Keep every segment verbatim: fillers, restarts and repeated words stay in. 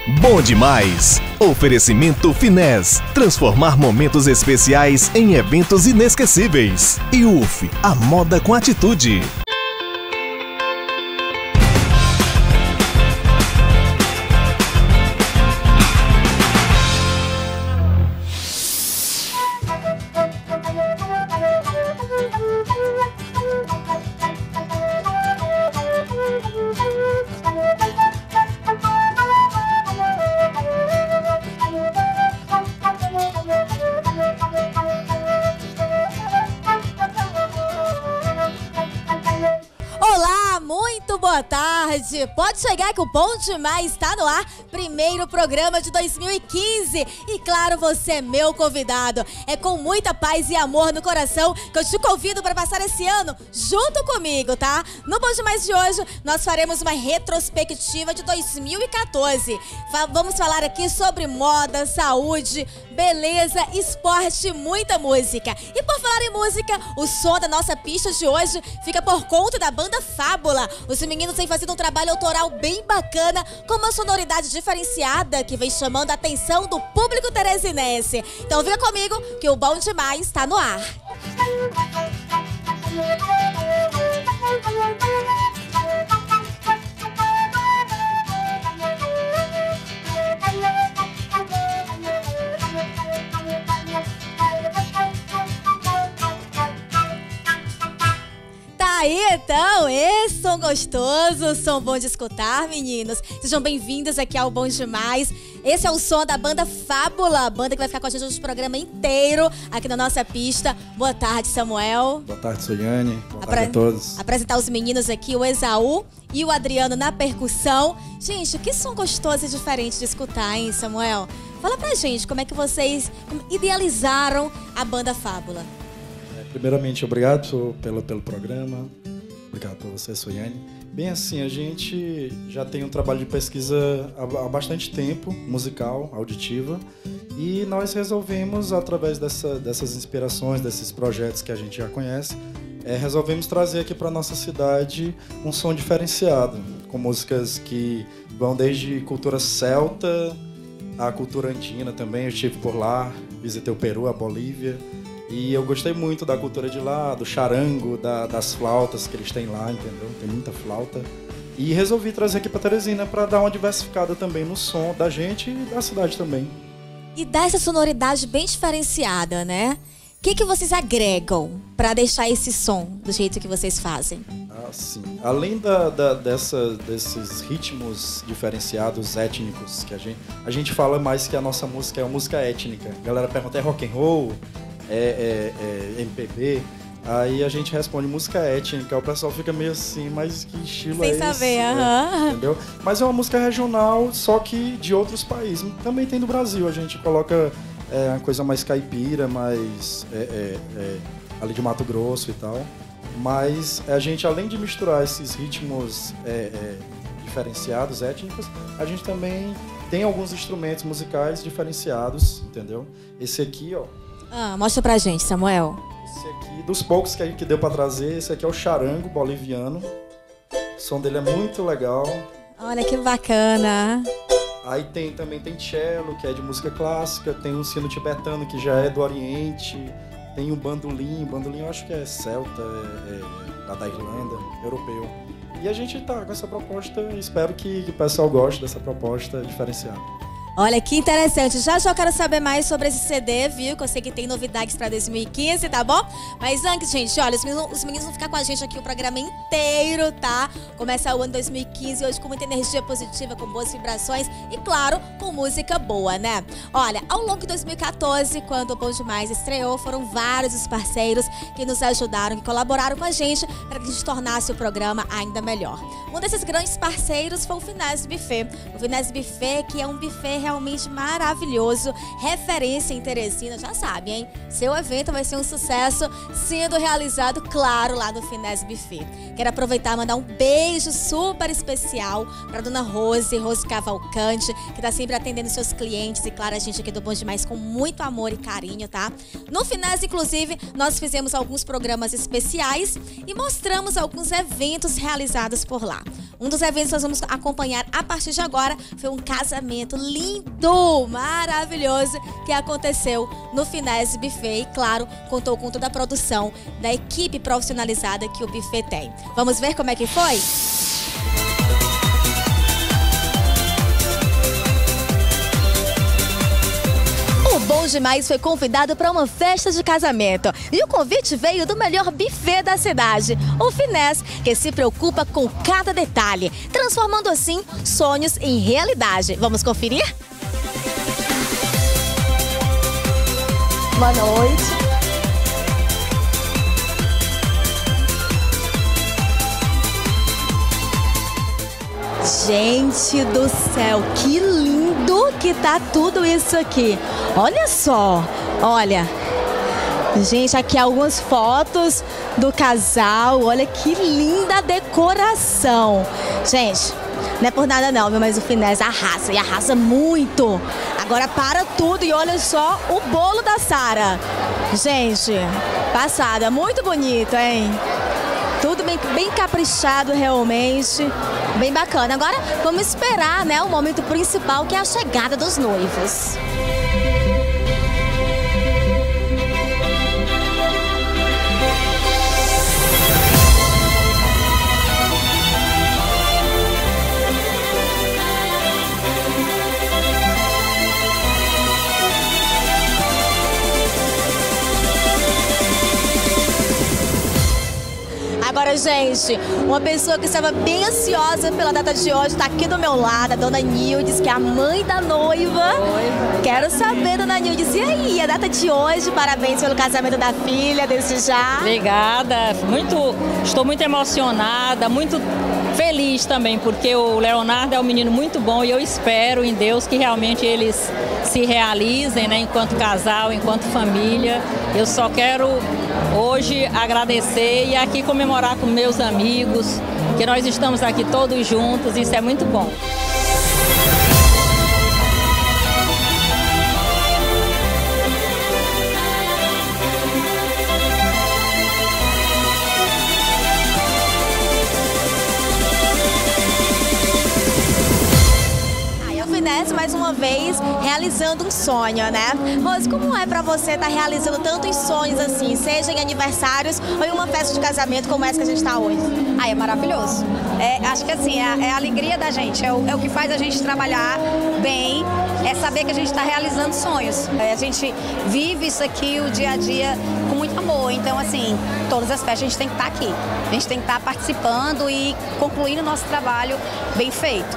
Bom demais! Oferecimento Finés. Transformar momentos especiais em eventos inesquecíveis. E U F, a moda com atitude. Boa tarde, pode chegar que o Bom Demais está no ar, primeiro programa de dois mil e quinze e claro, você é meu convidado, é com muita paz e amor no coração que eu te convido para passar esse ano junto comigo, tá? No Bom Demais de hoje, nós faremos uma retrospectiva de dois mil e quatorze, vamos falar aqui sobre moda, saúde, beleza, esporte e muita música. E por falar em música, o som da nossa pista de hoje fica por conta da banda Fábula. Os meninos têm feito um trabalho autoral bem bacana, com uma sonoridade diferenciada que vem chamando a atenção do público teresinense. Então fica comigo que o Bom Demais está no ar. Aí, então, esse som gostoso, som bom de escutar, meninos. Sejam bem-vindos aqui ao Bom Demais. Esse é o som da banda Fábula, a banda que vai ficar com a gente no programa inteiro aqui na nossa pista. Boa tarde, Samuel. Boa tarde, Soiane. Boa Apre tarde a todos. Apresentar os meninos aqui, o Esaú e o Adriano na percussão. Gente, que som gostoso e diferente de escutar, hein, Samuel? Fala pra gente como é que vocês idealizaram a banda Fábula. Primeiramente, obrigado pelo, pelo programa, obrigado por você, Soiane. Bem assim, a gente já tem um trabalho de pesquisa há, há bastante tempo, musical, auditiva, e nós resolvemos, através dessa, dessas inspirações, desses projetos que a gente já conhece, é, resolvemos trazer aqui para a nossa cidade um som diferenciado, com músicas que vão desde cultura celta à cultura andina também. Eu estive por lá, visitei o Peru, a Bolívia, e eu gostei muito da cultura de lá, do charango, da, das flautas que eles têm lá, entendeu? Tem muita flauta. E resolvi trazer aqui para Teresina para dar uma diversificada também no som da gente e da cidade também. E dá essa sonoridade bem diferenciada, né? O que, que vocês agregam para deixar esse som do jeito que vocês fazem? Ah, sim. Além da, da, dessa, desses ritmos diferenciados, étnicos, que a gente, a gente fala mais que a nossa música é uma música étnica. A galera pergunta, é rock and roll? É, é, é M P B, aí a gente responde música étnica, o pessoal fica meio assim, mas que estilo Sem é esse? saber, é, aham. entendeu? Mas é uma música regional, só que de outros países. Também tem do Brasil, a gente coloca é, uma coisa mais caipira, mais é, é, é, ali de Mato Grosso e tal. Mas a gente, além de misturar esses ritmos é, é, diferenciados, étnicos, a gente também tem alguns instrumentos musicais diferenciados, entendeu? Esse aqui, ó. Ah, mostra pra gente, Samuel. Esse aqui, dos poucos que, que deu pra trazer, esse aqui é o charango boliviano. O som dele é muito legal. Olha que bacana. Aí tem, também tem cello, que é de música clássica. Tem um sino tibetano, que já é do Oriente. Tem o bandolim. Bandolim eu acho que é celta, é, é, lá da Irlanda, europeu. E a gente tá com essa proposta, espero que, que o pessoal goste dessa proposta diferenciada. Olha que interessante, já já eu quero saber mais sobre esse C D, viu? Que eu sei que tem novidades para dois mil e quinze, tá bom? Mas antes, gente, olha, os meninos, os meninos vão ficar com a gente aqui o programa inteiro, tá? Começa o ano dois mil e quinze hoje com muita energia positiva, com boas vibrações e, claro, com música boa, né? Olha, ao longo de dois mil e quatorze, quando o Bom Demais estreou, foram vários os parceiros que nos ajudaram, que colaboraram com a gente para que a gente tornasse o programa ainda melhor. Um desses grandes parceiros foi o Finés Buffet. O Finés Buffet, que é um buffet realmente maravilhoso, referência em Teresina, já sabe, hein? Seu evento vai ser um sucesso, sendo realizado, claro, lá no Finesse Buffet. Quero aproveitar e mandar um beijo super especial para dona Rose, Rose Cavalcante, que tá sempre atendendo seus clientes e, claro, a gente aqui do Bom Demais com muito amor e carinho, tá? No Finesse, inclusive, nós fizemos alguns programas especiais e mostramos alguns eventos realizados por lá. Um dos eventos que nós vamos acompanhar a partir de agora foi um casamento lindo, maravilhoso, que aconteceu no Finesse Buffet e, claro, contou com toda a produção da equipe profissionalizada que o buffet tem. Vamos ver como é que foi? O Bom Demais foi convidado para uma festa de casamento e o convite veio do melhor buffet da cidade, o Finesse, que se preocupa com cada detalhe, transformando assim sonhos em realidade. Vamos conferir? Boa noite. Gente do céu, que lindo que tá tudo isso aqui. Olha só, olha. Gente, aqui algumas fotos do casal. Olha que linda decoração. Gente, não é por nada não, mas o Finesse arrasa e arrasa muito. Agora para tudo e olha só o bolo da Sara. Gente, passada, muito bonito, hein? Tudo bem, bem caprichado realmente, bem bacana. Agora vamos esperar, né, o momento principal, que é a chegada dos noivos. Agora, gente, uma pessoa que estava bem ansiosa pela data de hoje está aqui do meu lado, a dona Nildes, que é a mãe da noiva. Oi. Quero saber, dona Nildes, e aí, a data de hoje? Parabéns pelo casamento da filha, desde já. Obrigada, muito, estou muito emocionada, muito feliz também, porque o Leonardo é um menino muito bom e eu espero em Deus que realmente eles se realizem, né, enquanto casal, enquanto família. Eu só quero hoje agradecer e aqui comemorar com meus amigos, que nós estamos aqui todos juntos, isso é muito bom. Mais uma vez, realizando um sonho, né? Rose, como é pra você estar tá realizando tantos sonhos assim, seja em aniversários ou em uma festa de casamento como essa que a gente tá hoje? Ah, é maravilhoso. É, acho que assim, é, é a alegria da gente, é o, é o que faz a gente trabalhar bem, é saber que a gente está realizando sonhos. É, a gente vive isso aqui o dia a dia com muito amor, então assim, todas as festas a gente tem que estar tá aqui. A gente tem que estar tá participando e concluindo o nosso trabalho bem feito.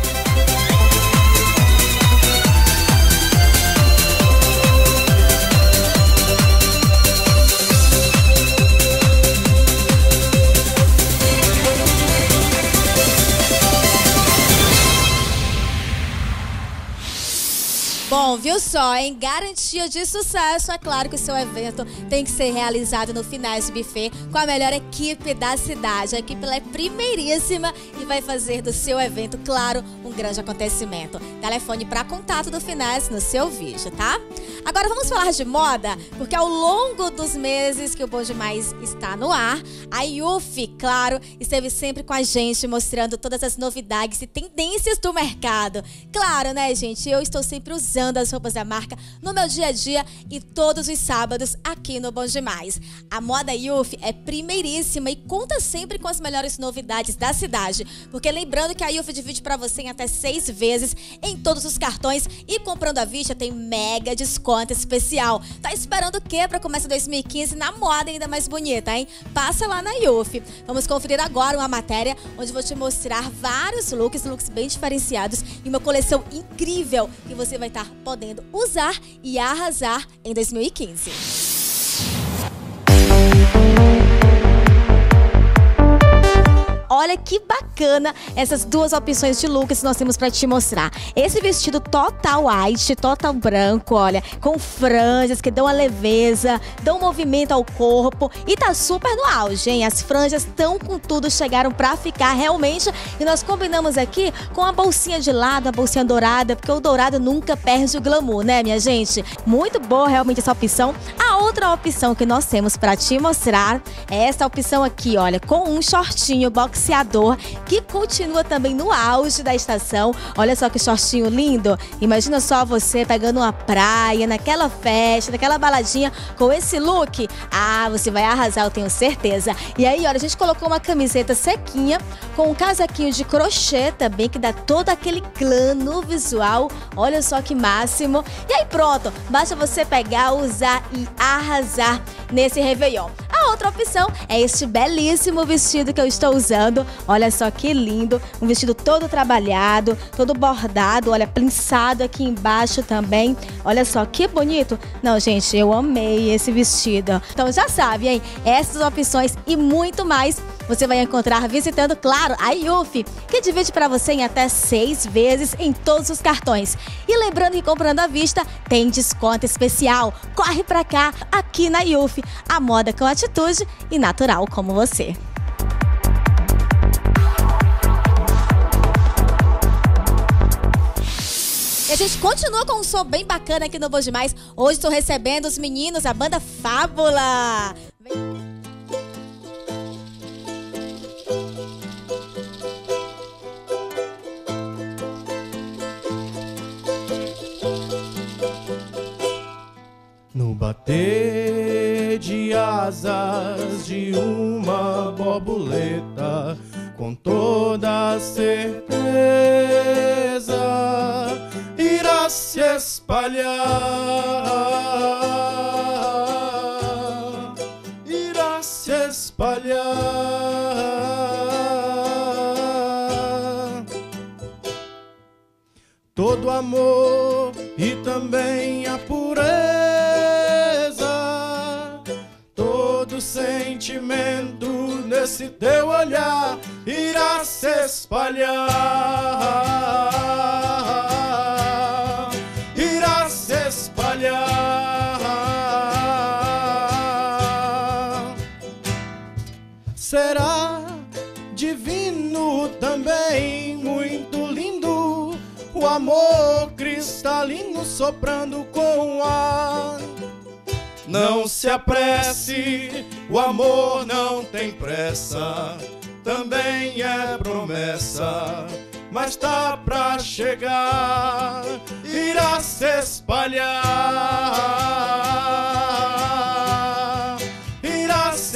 Bom, viu só, em garantia de sucesso, é claro que o seu evento tem que ser realizado no Finesse Buffet com a melhor equipe da cidade. A equipe ela é primeiríssima e vai fazer do seu evento, claro, um grande acontecimento. Telefone para contato do Finesse no seu vídeo, tá? Agora vamos falar de moda, porque ao longo dos meses que o Bom Demais está no ar, a I U F, claro, esteve sempre com a gente mostrando todas as novidades e tendências do mercado. Claro, né, gente? Eu estou sempre usando as roupas da marca no meu dia a dia e todos os sábados aqui no Bom Demais. A moda I U F é primeiríssima e conta sempre com as melhores novidades da cidade, porque lembrando que a I U F divide para você em até seis vezes em todos os cartões e comprando à vista tem mega desconto especial. Tá esperando o quê para começar dois mil e quinze na moda ainda mais bonita, hein? Passa lá na I U F. Vamos conferir agora uma matéria onde vou te mostrar vários looks, looks bem diferenciados e uma coleção incrível que você vai estar podendo usar e arrasar em dois mil e quinze. olha que bacana essas duas opções de looks que nós temos pra te mostrar. Esse vestido total white, total branco, olha, com franjas que dão a leveza, dão movimento ao corpo e tá super no auge, hein? As franjas tão com tudo, chegaram pra ficar realmente, e nós combinamos aqui com a bolsinha de lado, a bolsinha dourada, porque o dourado nunca perde o glamour, né, minha gente? Muito boa realmente essa opção. A outra opção que nós temos pra te mostrar é essa opção aqui, olha, com um shortinho boxeador que continua também no auge da estação. Olha só que shortinho lindo. Imagina só você pegando uma praia, naquela festa, naquela baladinha com esse look. Ah, você vai arrasar, eu tenho certeza. E aí, olha, a gente colocou uma camiseta sequinha com um casaquinho de crochê também, que dá todo aquele clã no visual. Olha só que máximo. E aí pronto, basta você pegar, usar e arrasar nesse Réveillon. A outra opção é este belíssimo vestido que eu estou usando. Olha só que lindo, um vestido todo trabalhado, todo bordado, olha, plinçado aqui embaixo também. Olha só que bonito. Não, gente, eu amei esse vestido. Então já sabe, hein? Essas opções e muito mais você vai encontrar visitando, claro, a I U F, que divide para você em até seis vezes em todos os cartões. E lembrando que comprando à vista tem desconto especial. Corre pra cá, aqui na I U F, a moda com atitude e natural como você. E a gente continua com um som bem bacana aqui no Bom Demais. Hoje estou recebendo os meninos, a banda Fábula. Vem. No bater de asas de uma borboleta, com toda certeza irá se espalhar, irá se espalhar. Todo amor e também a pureza, sentimento nesse teu olhar irá se espalhar, irá se espalhar. Será divino também, muito lindo, o amor cristalino soprando com o ar. Não se apresse, o amor não tem pressa, também é promessa, mas tá pra chegar, irá se espalhar, irá se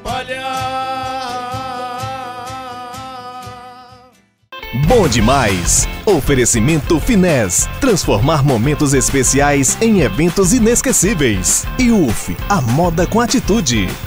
espalhar. Bom demais! Oferecimento Finés. Transformar momentos especiais em eventos inesquecíveis. I U F, a moda com atitude.